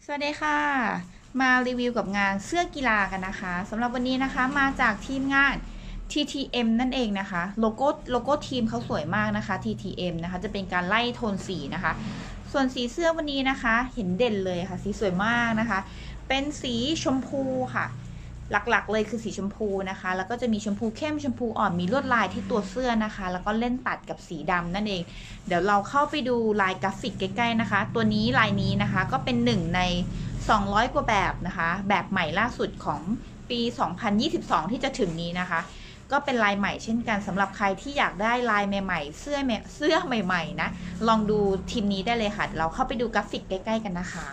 สวัสดีค่ะมารีวิวกับงานเสื้อกีฬากันนะคะสำหรับวันนี้นะคะมาจากทีมงาน TTM นั่นเองนะคะโลโก้ทีมเขาสวยมากนะคะ TTM นะคะจะเป็นการไล่โทนสีนะคะส่วนสีเสื้อวันนี้นะคะเห็นเด่นเลยค่ะสีสวยมากนะคะเป็นสีชมพูค่ะหลักๆเลยคือสีชมพูนะคะแล้วก็จะมีชมพูเข้มชมพูอ่อนมีลวดลายที่ตัวเสื้อนะคะแล้วก็เล่นตัดกับสีดำนั่นเองเดี๋ยวเราเข้าไปดูลายกราฟิกใกล้ๆนะคะตัวนี้ลายนี้นะคะก็เป็นหนึ่งใน200กว่าแบบนะคะแบบใหม่ล่าสุดของปี2022ที่จะถึงนี้นะคะก็เป็นลายใหม่เช่นกันสำหรับใครที่อยากได้ลายใหม่ๆเสื้อใหม่ๆนะลองดูทีมนี้ได้เลยค่ะเราเข้าไปดูกราฟิกใกล้ๆกันนะคะ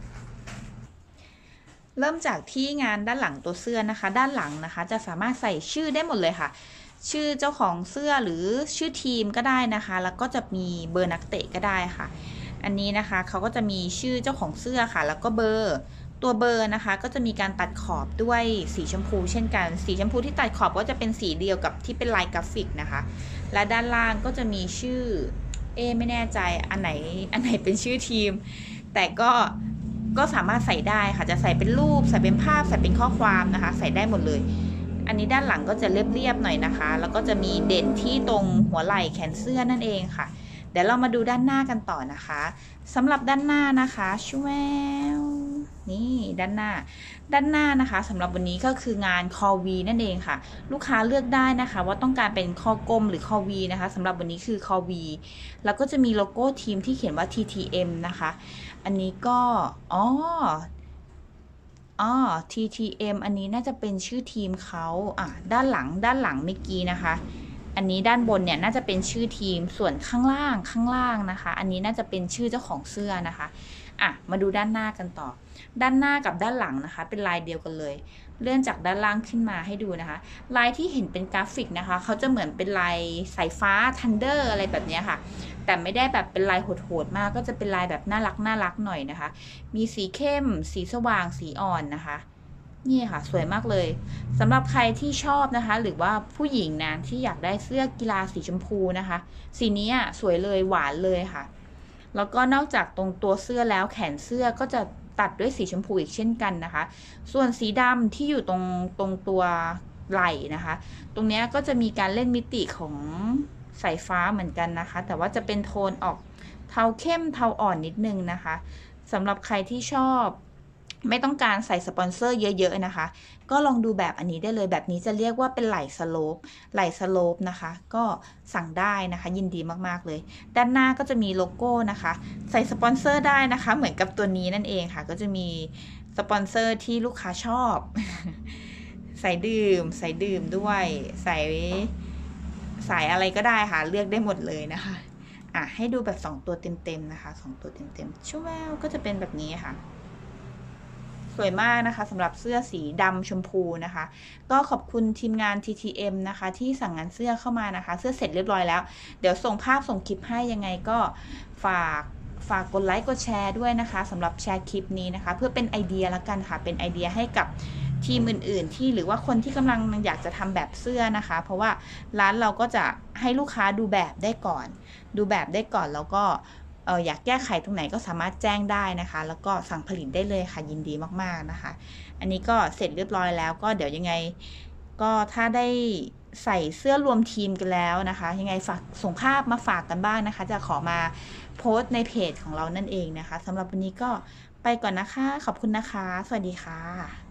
เริ่มจากที่งานด้านหลังตัวเสื้อนะคะด้านหลังนะคะจะสามารถใส่ชื่อได้หมดเลยค่ะชื่อเจ้าของเสื้อหรือชื่อทีมก็ได้นะคะแล้วก็จะมีเบอร์นักเตะก็ได้ค่ะอันนี้นะคะเขาก็จะมีชื่อเจ้าของเสื้อค่ะแล้วก็เบอร์ตัวเบอร์นะคะก็จะมีการตัดขอบด้วยสีชมพูเช่นกันสีชมพูที่ตัดขอบก็จะเป็นสีเดียวกับที่เป็นลายกราฟิกนะคะและด้านล่างก็จะมีชื่อไม่แน่ใจอันไหนเป็นชื่อทีมแต่ก็สามารถใส่ได้ค่ะจะใส่เป็นรูปใส่เป็นภาพใส่เป็นข้อความนะคะใส่ได้หมดเลยอันนี้ด้านหลังก็จะเรียบๆหน่อยนะคะแล้วก็จะมีเด่นที่ตรงหัวไหล่แขนเสื้อนั่นเองค่ะเดี๋ยวเรามาดูด้านหน้ากันต่อนะคะสำหรับด้านหน้านะคะช่วยนี่ด้านหน้านะคะสำหรับวันนี้ก็คืองานคอวีนั่นเองค่ะลูกค้าเลือกได้นะคะว่าต้องการเป็นคอกลมหรือคอวีนะคะสำหรับวันนี้คือคอวีแล้วก็จะมีโลโก้ทีมที่เขียนว่า TTM นะคะอันนี้ก็TTM อันนี้น่าจะเป็นชื่อทีมเขาด้านหลังเมื่อกี้นะคะอันนี้ด้านบนเนี่ยน่าจะเป็นชื่อทีมส่วนข้างล่างนะคะอันนี้น่าจะเป็นชื่อเจ้าของเสื้อนะคะมาดูด้านหน้ากันต่อด้านหน้ากับด้านหลังนะคะเป็นลายเดียวกันเลยเลื่อนจากด้านล่างขึ้นมาให้ดูนะคะลายที่เห็นเป็นกราฟิกนะคะเขาจะเหมือนเป็นลายสายฟ้า Thunder อะไรแบบนี้ค่ะแต่ไม่ได้แบบเป็นลายโหดๆมากก็จะเป็นลายแบบน่ารักหน่อยนะคะมีสีเข้มสีสว่างสีอ่อนนะคะนี่ค่ะสวยมากเลยสำหรับใครที่ชอบนะคะหรือว่าผู้หญิงนะที่อยากได้เสื้อกีฬาสีชมพูนะคะสีนี้สวยเลยหวานเลยค่ะแล้วก็นอกจากตรงตัวเสื้อแล้วแขนเสื้อก็จะตัดด้วยสีชมพูอีกเช่นกันนะคะส่วนสีดำที่อยู่ตรงตัวไหล่นะคะตรงนี้ก็จะมีการเล่นมิติของสายฟ้าเหมือนกันนะคะแต่ว่าจะเป็นโทนออกเทาเข้มเทาอ่อนนิดนึงนะคะสำหรับใครที่ชอบไม่ต้องการใส่สปอนเซอร์เยอะๆนะคะก็ลองดูแบบอันนี้ได้เลยแบบนี้จะเรียกว่าเป็นไหล่สโลปนะคะก็สั่งได้นะคะยินดีมากๆเลยด้านหน้าก็จะมีโลโก้นะคะใส่สปอนเซอร์ได้นะคะเหมือนกับตัวนี้นั่นเองค่ะก็จะมีสปอนเซอร์ที่ลูกค้าชอบใส่ดื่มด้วยใส่อะไรก็ได้ค่ะเลือกได้หมดเลยนะคะให้ดูแบบ2ตัวเต็มๆนะคะ2ตัวเต็มๆชูแววก็จะเป็นแบบนี้ค่ะสวยมากนะคะสำหรับเสื้อสีดำชมพูนะคะก็ขอบคุณทีมงาน TTM นะคะที่สั่งงานเสื้อเข้ามานะคะเสื้อเสร็จเรียบร้อยแล้วเดี๋ยวส่งภาพส่งคลิปให้ยังไงก็ฝากกดไลค์กดแชร์ด้วยนะคะสำหรับแชร์คลิปนี้นะคะเพื่อเป็นไอเดียละกันค่ะเป็นไอเดียให้กับทีมอื่นๆที่หรือว่าคนที่กำลังอยากจะทำแบบเสื้อนะคะเพราะว่าร้านเราก็จะให้ลูกค้าดูแบบได้ก่อนแล้วก็อยากแก้ไขตรงไหนก็สามารถแจ้งได้นะคะแล้วก็สั่งผลิตได้เลยค่ะยินดีมากๆนะคะอันนี้ก็เสร็จเรียบร้อยแล้วก็เดี๋ยวยังไงก็ถ้าได้ใส่เสื้อรวมทีมกันแล้วนะคะยังไงฝากส่งภาพมาฝากกันบ้างนะคะจะขอมาโพสต์ในเพจของเรานั่นเองนะคะสำหรับวันนี้ก็ไปก่อนนะคะขอบคุณนะคะสวัสดีค่ะ